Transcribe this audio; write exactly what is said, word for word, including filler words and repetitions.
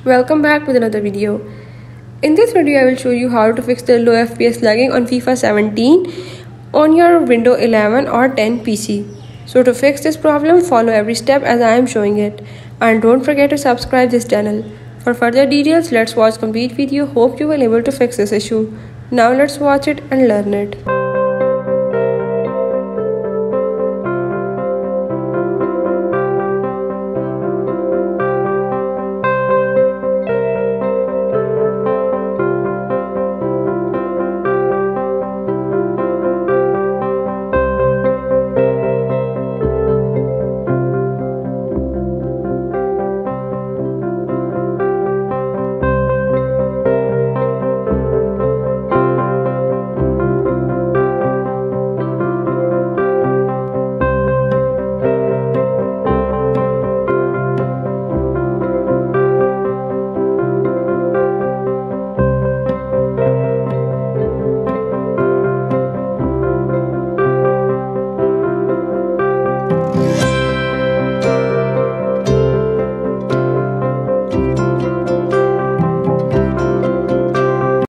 Welcome back with another video. In this video I will show you how to fix the low F P S lagging on FIFA seventeen on your Windows eleven or ten P C. So to fix this problem, follow every step as I am showing it, and don't forget to subscribe this channel. For further details, let's watch complete video. Hope you will able to fix this issue. Now let's watch it and learn it.